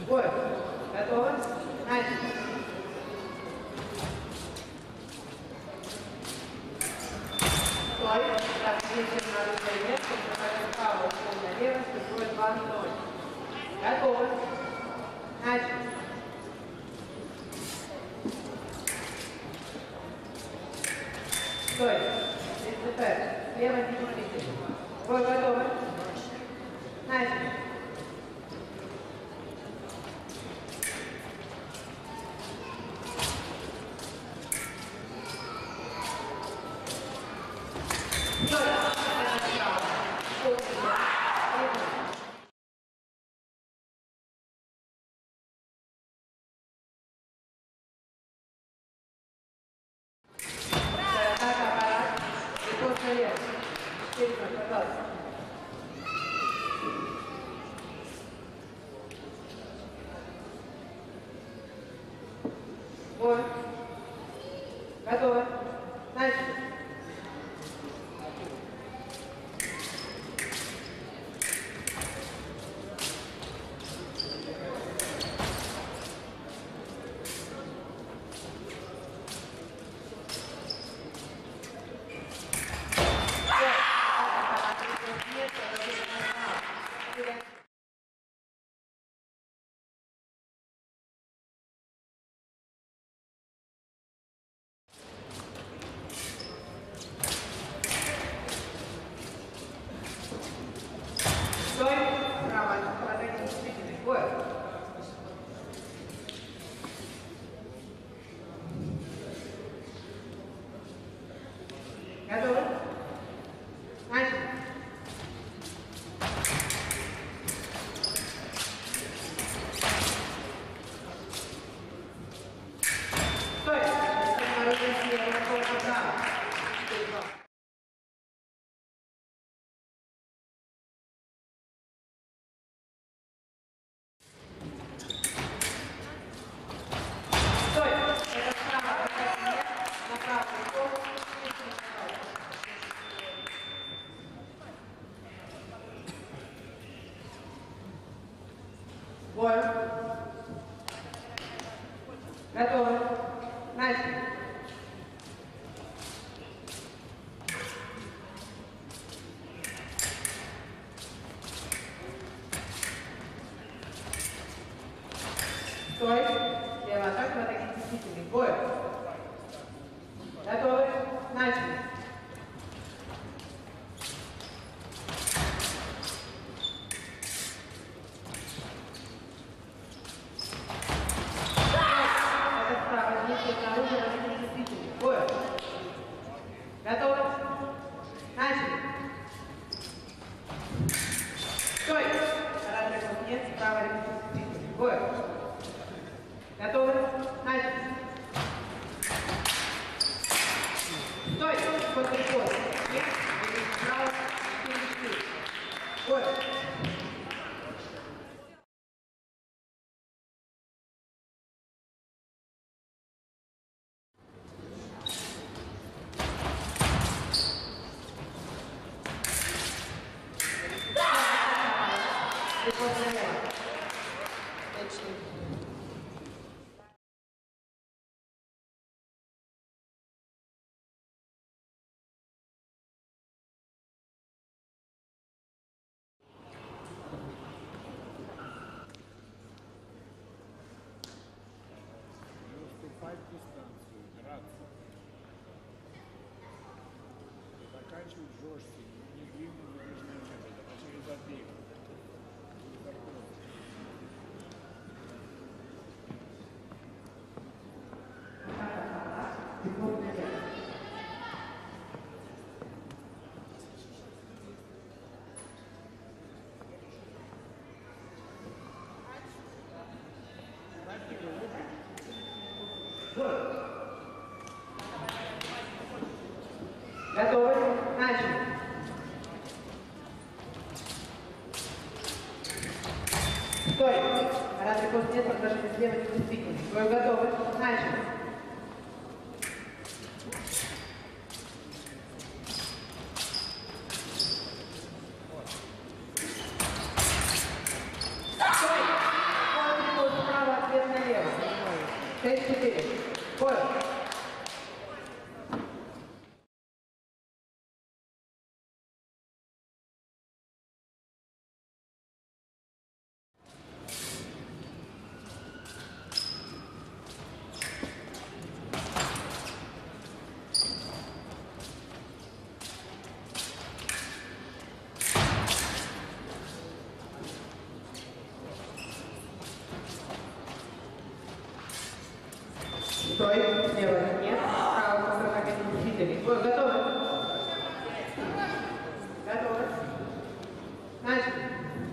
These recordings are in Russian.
Бой. Готово? Начали. Стой. Так, видите, надо стоять, чтобы право ушел налево, чтобы 2-0. Готово. Начали. Стой. ДЦП. Лево не смотрите. Бой готово. Начали. Бой. Готово. Начали. Стой. Право. Положение действительно. Бой. Готово? Начали. Стой. Оружие слева, корпус право. Стой. Это справа, это нет. На правую руку. Бой. Готово. Начали. Стой. Лево атака, атаки действительный. Бой. Готовы. Начали. Это справа. Вместе снаружи, атаки действительный. Бой. Готовы. Начали. Стой. Оратор нет. Справа, атаки действительный. Бой. Готовы? Начали. Стой! Вот прикол. Нет, справа, 4-4. Бой. Дистанцию, драться. Заканчивать жестче, не длинным движением, а через отбег. Готовы? Начали. Стой. Раз рекорд нет, продолжение слева не действительно. Стой, готовы? Начали. Стой. 6-4. Бой. Стой, слева нет, справа по сторонам зрителей. Бой, готовы? Готовы. Начали.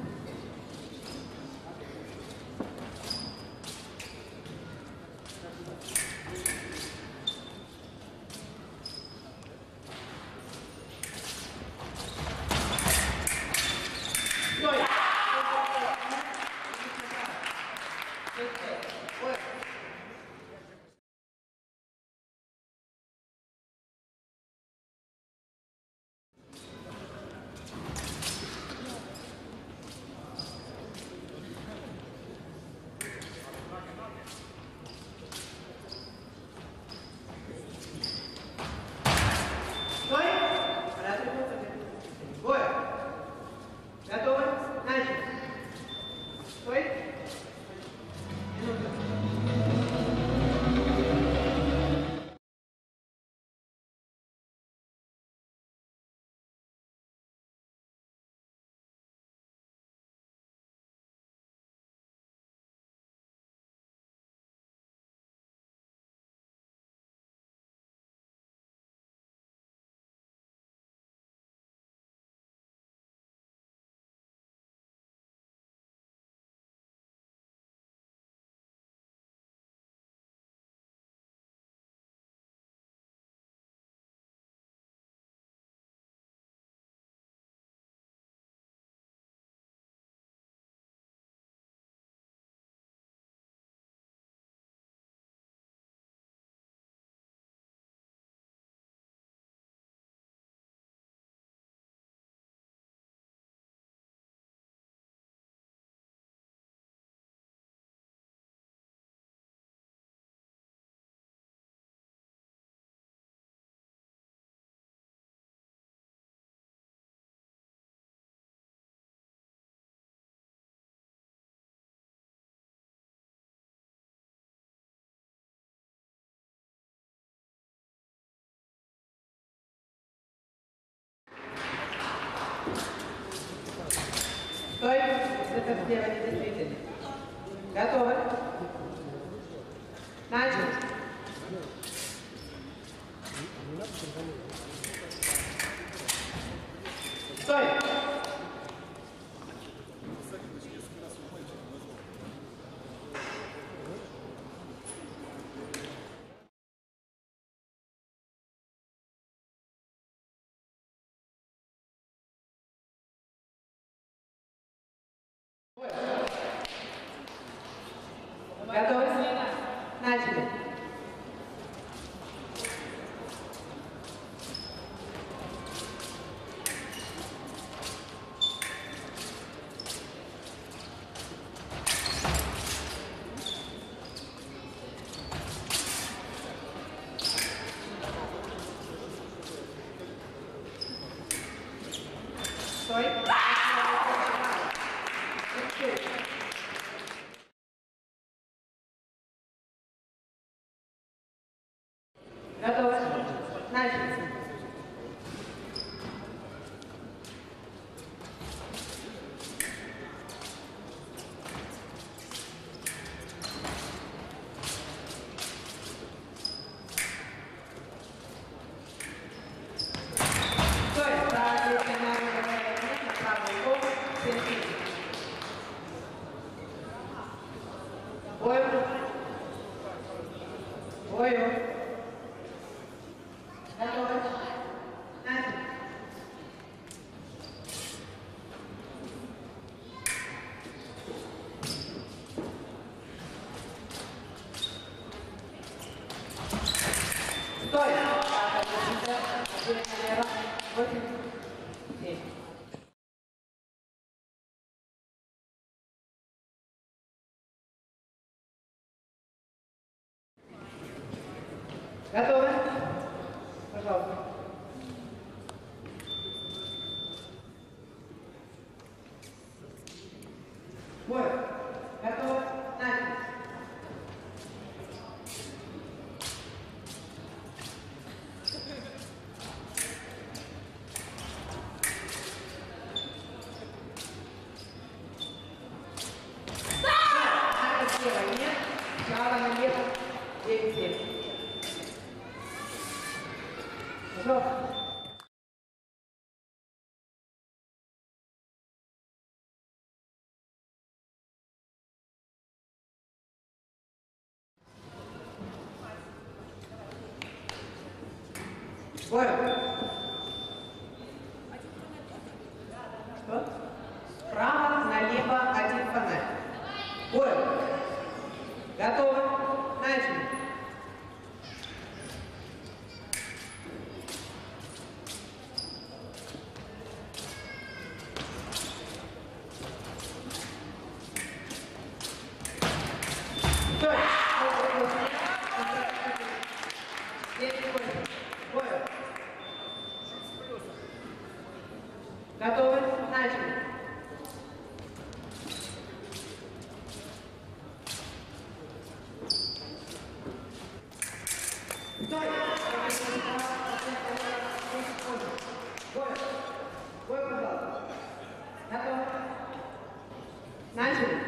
Стой. Бой. Стой! Бой! Готовы? Начали! Стой! Минута. Стой, это сделали действительно. Готовы? Начали. Стой. Готовы? Начали. Стой. Готовы? Начали. Стой. Правый бок, бою. Бою. Готовы? Начали. Стой! 8, 7. Готовы? Пожалуйста. Бой. Готовы? Начали. Нет, право налево, 9-7. Пожалуйста. Бой. Что? Справа налево один фонарь. Бой. Готовы? Начали. Стой! Бой. Готовы? Начали. Стой! Бой! Бой, пожалуйста. Готовы? Начали.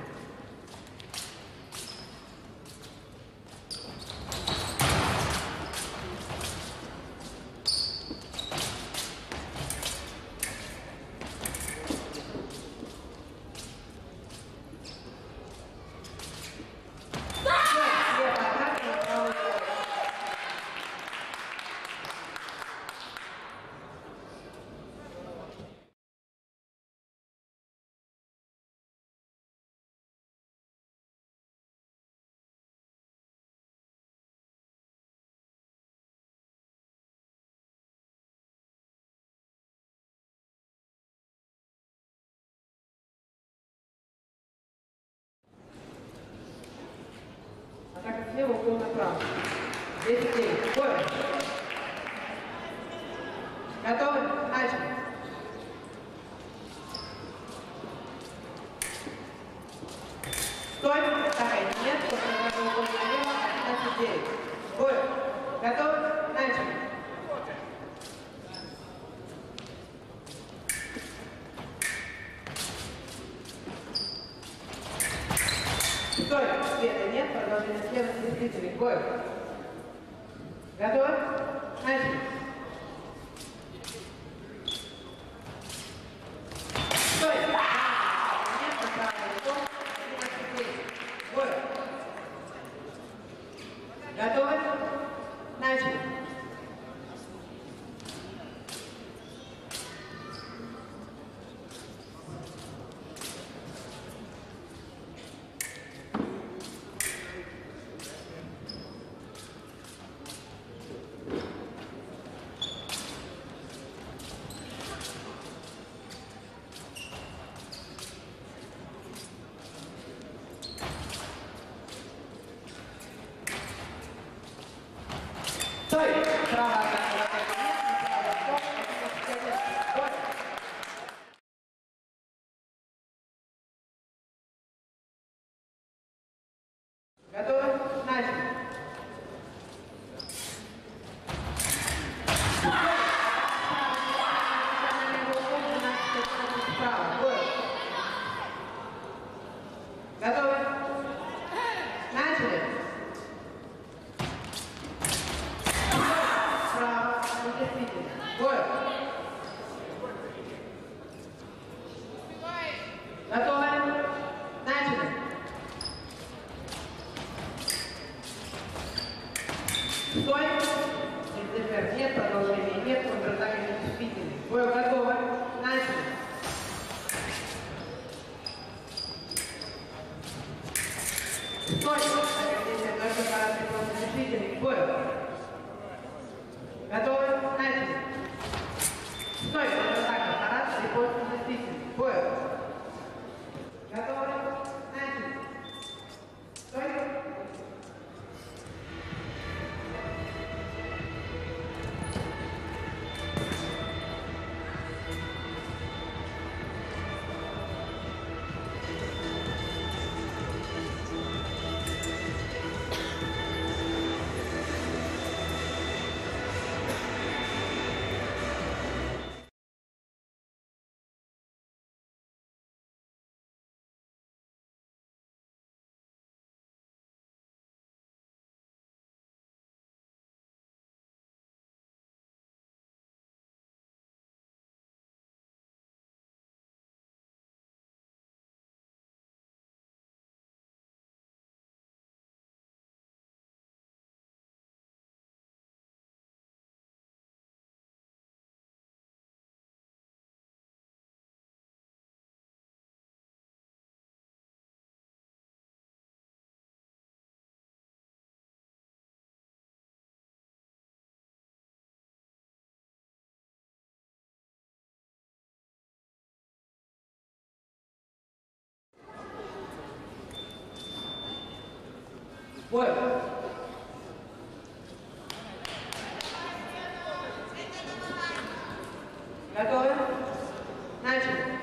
Атака слева, угол направо. 10-9. Бой. Готовы? Начали. Стой. Вторая. Нет. Угол налево. 11-9. Бой. Готовы? Начали. Стой. Света нет. Продолжение слева. Действительно. Бой. Готовы? Начали. Стой. Нет. Правый угол. 11-9. Бой. Готовы? Начали. Стой! Право атака, атака нет, право стоп, бой. Готовы? Начали. Справа, бой. Готовы? Начали. Справа, действительно. Бой. Готовы? Начали. Стой. НТФ нет, продолжения нет, контратака недействительна. Бой готовы. Начали. Стой. Агрессия только парад просто действительный. Бой. Готовы? Начали. Стой. Контратака парад просто действительный. Бой. Готовы? Начали. Стой. Бой. Готовы? Начали.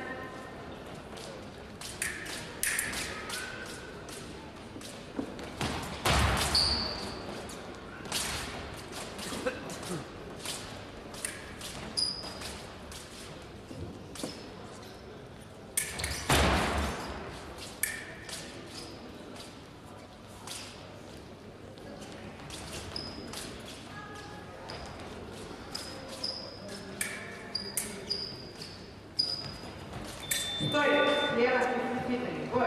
Стой! Слева, действительно. Бой.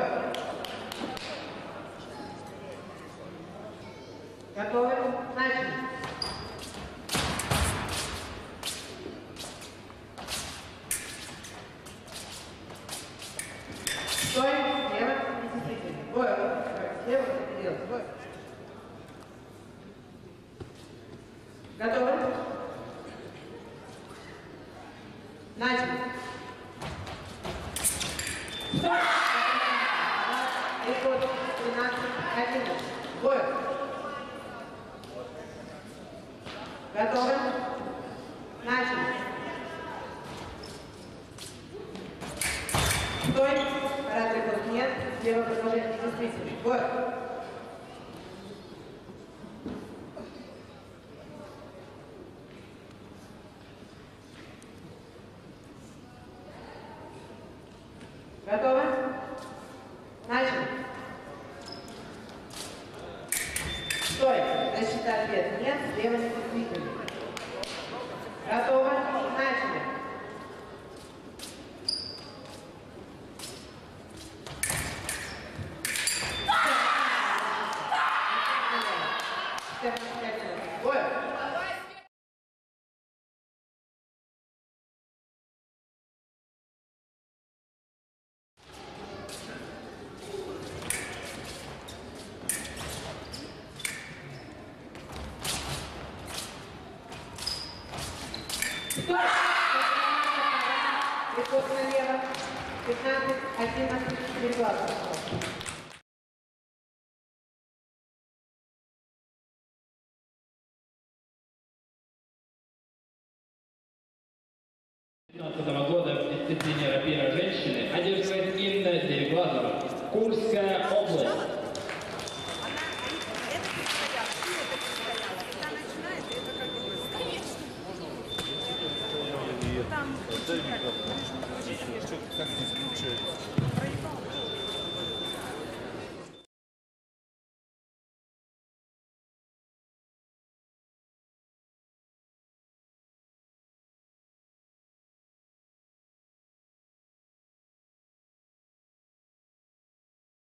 Готовы? Начали. Стой! Слева, действительно. Бой. Слева, это делать. Бой. Готовы? Начали. Исход 13-11. Бой. Готовы? Начали. Стой. Карате ход нет. Слева продолжение действительно. Бой. Готовы? Начали. Стой. Защита ответ. Нет. Слева не двигали. Готовы? Начали. Бой. Переход налево. 15-11. Переклад. Года в дисциплине рапира женщины одерживает Инна Деревлазова, Курская область.